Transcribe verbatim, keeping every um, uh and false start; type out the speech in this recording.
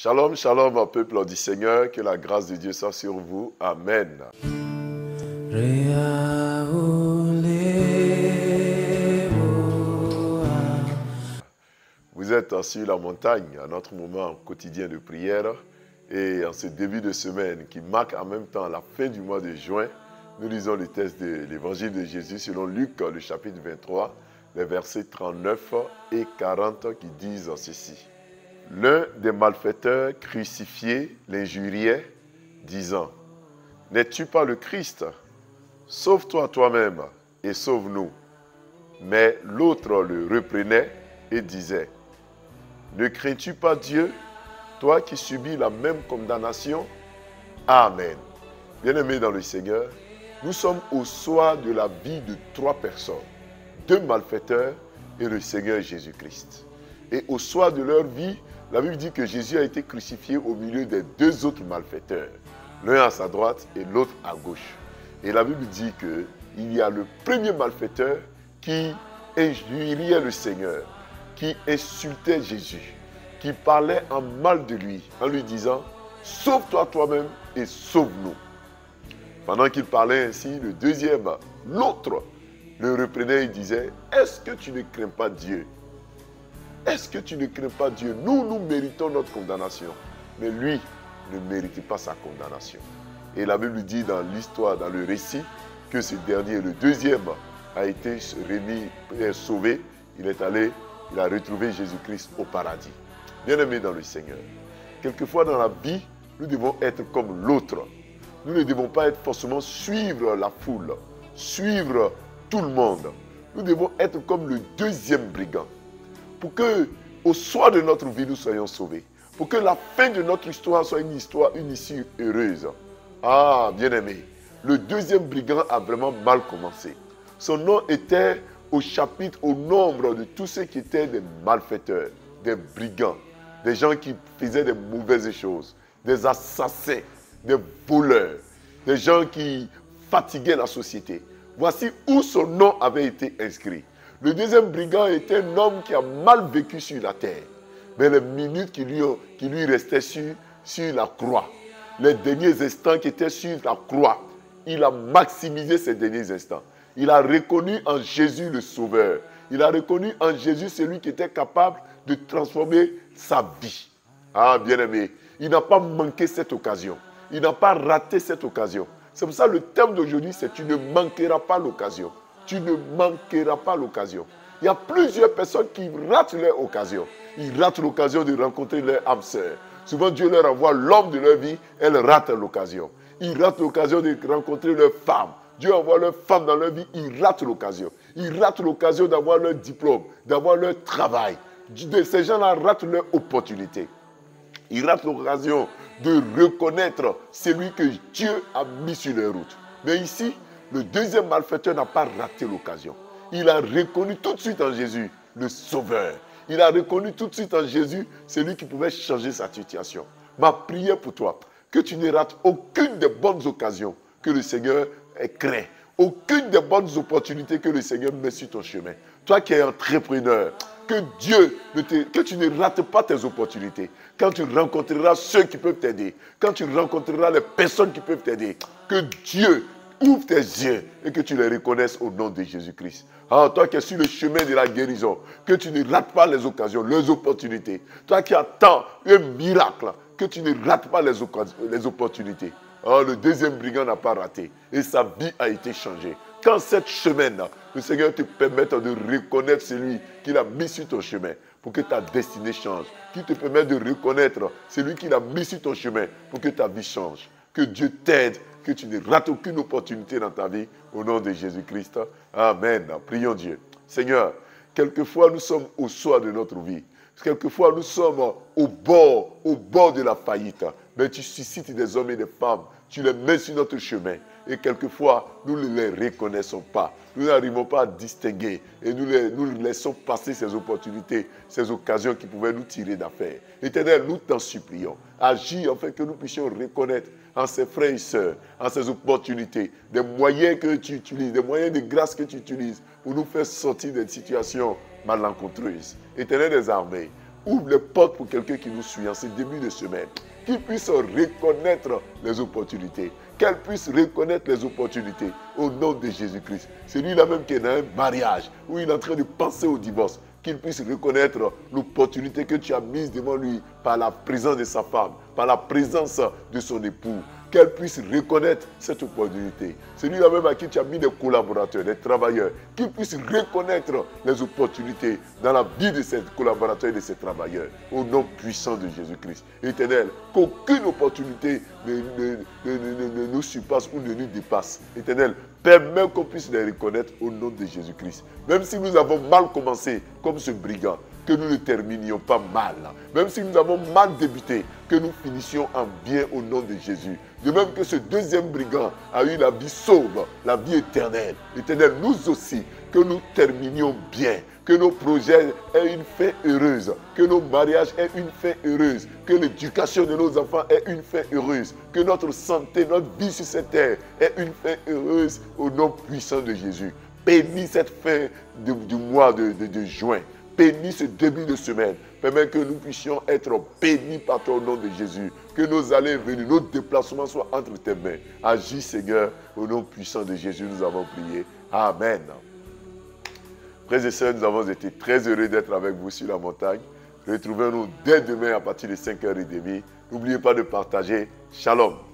Shalom, shalom, peuple du Seigneur, que la grâce de Dieu soit sur vous. Amen. Vous êtes sur la montagne, à notre moment quotidien de prière, et en ce début de semaine qui marque en même temps la fin du mois de juin, nous lisons le texte de l'évangile de Jésus selon Luc, le chapitre vingt-trois, les versets trente-neuf et quarante qui disent ceci. L'un des malfaiteurs crucifiés l'injuriait, disant « N'es-tu pas le Christ? Sauve-toi toi-même et sauve-nous. » Mais l'autre le reprenait et disait « Ne crains-tu pas Dieu, toi qui subis la même condamnation? Amen. » Bien-aimés dans le Seigneur, nous sommes au soir de la vie de trois personnes, deux malfaiteurs et le Seigneur Jésus-Christ. Et au soir de leur vie, la Bible dit que Jésus a été crucifié au milieu des deux autres malfaiteurs, l'un à sa droite et l'autre à gauche. Et la Bible dit qu'il y a le premier malfaiteur qui injuriait le Seigneur, qui insultait Jésus, qui parlait en mal de lui, en lui disant « Sauve-toi toi-même et sauve-nous ». Pendant qu'il parlait ainsi, le deuxième, l'autre, le reprenait et disait « Est-ce que tu ne crains pas Dieu ? Est-ce que tu ne crains pas Dieu? Nous, nous méritons notre condamnation. Mais lui ne méritait pas sa condamnation. » Et la Bible dit dans l'histoire, dans le récit, que ce dernier, le deuxième, a été remis, sauvé. Il est allé, il a retrouvé Jésus-Christ au paradis. Bien-aimés dans le Seigneur, quelquefois dans la vie, nous devons être comme l'autre. Nous ne devons pas être forcément suivre la foule, suivre tout le monde. Nous devons être comme le deuxième brigand. Pour que, au soir de notre vie, nous soyons sauvés. Pour que la fin de notre histoire soit une histoire, une issue heureuse. Ah, bien-aimé, le deuxième brigand a vraiment mal commencé. Son nom était au chapitre, au nombre de tous ceux qui étaient des malfaiteurs, des brigands, des gens qui faisaient des mauvaises choses, des assassins, des voleurs, des gens qui fatiguaient la société. Voici où son nom avait été inscrit. Le deuxième brigand était un homme qui a mal vécu sur la terre. Mais les minutes qui lui, qui lui restaient sur, sur la croix, les derniers instants qui étaient sur la croix, il a maximisé ces derniers instants. Il a reconnu en Jésus le Sauveur. Il a reconnu en Jésus celui qui était capable de transformer sa vie. Ah, bien-aimé, il n'a pas manqué cette occasion. Il n'a pas raté cette occasion. C'est pour ça que le thème d'aujourd'hui, c'est « Tu ne manqueras pas l'occasion ». Tu ne manqueras pas l'occasion. Il y a plusieurs personnes qui ratent leur occasion. Ils ratent l'occasion de rencontrer leur âme sœur. Souvent, Dieu leur envoie l'homme de leur vie, elles ratent l'occasion. Ils ratent l'occasion de rencontrer leur femme. Dieu envoie leur femme dans leur vie, ils ratent l'occasion. Ils ratent l'occasion d'avoir leur diplôme, d'avoir leur travail. Ces gens-là ratent leur opportunité. Ils ratent l'occasion de reconnaître celui que Dieu a mis sur leur route. Mais ici, le deuxième malfaiteur n'a pas raté l'occasion. Il a reconnu tout de suite en Jésus le Sauveur. Il a reconnu tout de suite en Jésus celui qui pouvait changer sa situation. Ma prière pour toi, que tu ne rates aucune des bonnes occasions que le Seigneur crée. Aucune des bonnes opportunités que le Seigneur met sur ton chemin. Toi qui es entrepreneur, que Dieu, ne te, que tu ne rates pas tes opportunités. Quand tu rencontreras ceux qui peuvent t'aider, quand tu rencontreras les personnes qui peuvent t'aider, que Dieu ouvre tes yeux et que tu les reconnaisses au nom de Jésus-Christ. Ah, toi qui es sur le chemin de la guérison, que tu ne rates pas les occasions, les opportunités. Toi qui attends un miracle, que tu ne rates pas les, les opportunités. Ah, le deuxième brigand n'a pas raté et sa vie a été changée. Quand cette semaine, le Seigneur te permette de reconnaître celui qu'il a mis sur ton chemin pour que ta destinée change. Qui te permet de reconnaître celui qu'il a mis sur ton chemin pour que ta vie change. Que Dieu t'aide, que tu ne rates aucune opportunité dans ta vie au nom de Jésus-Christ. Amen. Prions Dieu. Seigneur, quelquefois nous sommes au soir de notre vie. Quelquefois nous sommes au bord, au bord de la faillite. Mais tu suscites des hommes et des femmes. Tu les mets sur notre chemin. Et quelquefois, nous ne les reconnaissons pas. Nous n'arrivons pas à distinguer. Et nous, les, nous laissons passer ces opportunités, ces occasions qui pouvaient nous tirer d'affaire. Éternel, nous t'en supplions. Agis afin que nous puissions reconnaître en ces frères et sœurs, en ces opportunités, des moyens que tu utilises, des moyens de grâce que tu utilises pour nous faire sortir des situations malencontreuses. Éternel des armées, ouvre les portes pour quelqu'un qui nous suit en ce début de semaine. Qu'il puisse reconnaître les opportunités. Qu'elle puisse reconnaître les opportunités au nom de Jésus-Christ. C'est lui-là même qui est dans un mariage où il est en train de penser au divorce. Qu'il puisse reconnaître l'opportunité que tu as mise devant lui par la présence de sa femme, par la présence de son époux. Qu'elle puisse reconnaître cette opportunité. C'est lui-là même à qui tu as mis des collaborateurs, des travailleurs. Qu'il puisse reconnaître les opportunités dans la vie de ces collaborateurs et de ces travailleurs. Au nom puissant de Jésus-Christ. Éternel, qu'aucune opportunité ne, ne, ne, ne, ne nous surpasse ou ne nous dépasse. Éternel, permets qu'on puisse les reconnaître au nom de Jésus-Christ. Même si nous avons mal commencé, comme ce brigand, que nous ne terminions pas mal. Même si nous avons mal débuté, que nous finissions en bien au nom de Jésus. De même que ce deuxième brigand a eu la vie sauve, la vie éternelle. Éternel, nous aussi, que nous terminions bien. Que nos projets aient une fin heureuse. Que nos mariages aient une fin heureuse. Que l'éducation de nos enfants ait une fin heureuse. Que notre santé, notre vie sur cette terre ait une fin heureuse au nom puissant de Jésus. Bénis cette fin de, du mois de, de, de juin. Bénis ce début de semaine. Permets que nous puissions être bénis par toi au nom de Jésus. Que nos allées et venues, nos déplacements soient entre tes mains. Agis Seigneur, au nom puissant de Jésus, nous avons prié. Amen. Frères et sœurs, nous avons été très heureux d'être avec vous sur la montagne. Retrouvez-nous dès demain à partir de cinq heures trente. N'oubliez pas de partager. Shalom.